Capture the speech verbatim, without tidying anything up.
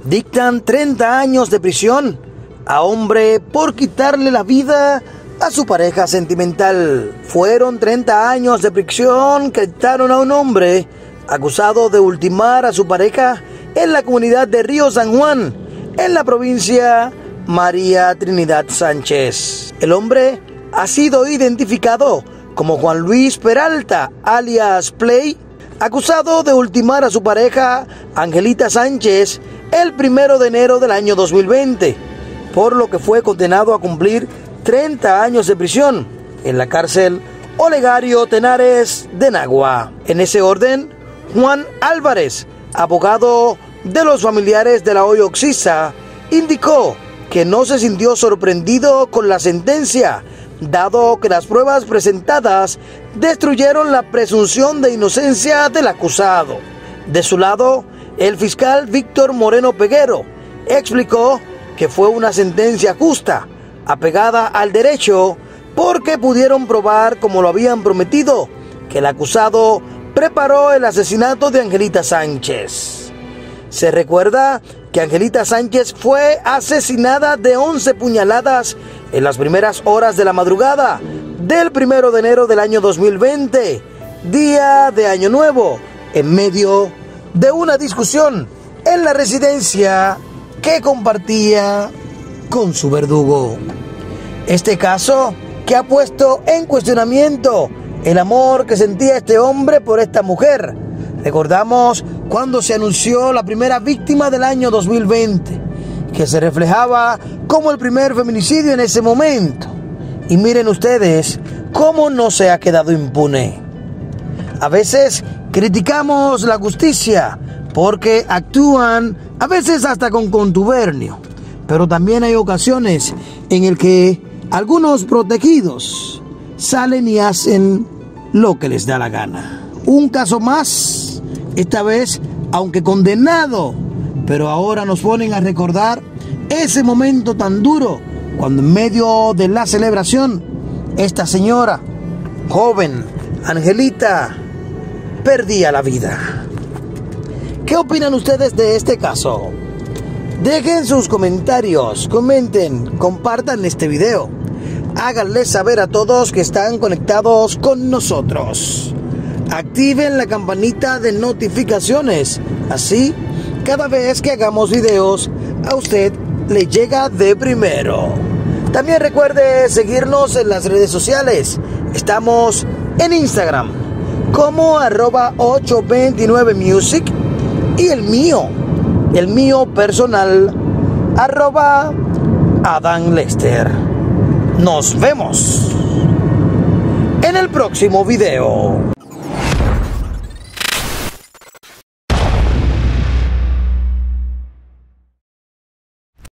Dictan treinta años de prisión a hombre por quitarle la vida a su pareja sentimental. Fueron treinta años de prisión que dictaron a un hombre acusado de ultimar a su pareja en la comunidad de Río San Juan, en la provincia María Trinidad Sánchez. El hombre ha sido identificado como Juan Luis Peralta, alias Play, acusado de ultimar a su pareja Angelita Sánchez el primero de enero del año dos mil veinte, por lo que fue condenado a cumplir treinta años de prisión en la cárcel Olegario Tenares de Nagua. En ese orden, Juan Álvarez, abogado de los familiares de la hoy occisa, indicó que no se sintió sorprendido con la sentencia, dado que las pruebas presentadas destruyeron la presunción de inocencia del acusado. De su lado, el fiscal Víctor Moreno Peguero explicó que fue una sentencia justa, apegada al derecho, porque pudieron probar, como lo habían prometido, que el acusado preparó el asesinato de Angelita Sánchez. Se recuerda que Angelita Sánchez fue asesinada de once puñaladas en las primeras horas de la madrugada del primero de enero del año dos mil veinte, día de Año Nuevo, en medio de una discusión en la residencia que compartía con su verdugo. Este caso que ha puesto en cuestionamiento el amor que sentía este hombre por esta mujer. Recordamos cuando se anunció la primera víctima del año dos mil veinte, que se reflejaba como el primer feminicidio en ese momento. Y miren ustedes cómo no se ha quedado impune. A veces criticamos la justicia porque actúan a veces hasta con contubernio, pero también hay ocasiones en el que algunos protegidos salen y hacen lo que les da la gana. Un caso más, esta vez, aunque condenado, pero ahora nos ponen a recordar ese momento tan duro cuando en medio de la celebración esta señora, joven, Angelita, perdía la vida. ¿Qué opinan ustedes de este caso? Dejen sus comentarios, comenten, compartan este video. Háganles saber a todos que están conectados con nosotros. Activen la campanita de notificaciones. Así, cada vez que hagamos videos, a usted le llega de primero. También recuerde seguirnos en las redes sociales. Estamos en Instagram como arroba ocho veintinueve music y el mío, el mío personal, arroba Adán Lester. Nos vemos en el próximo video.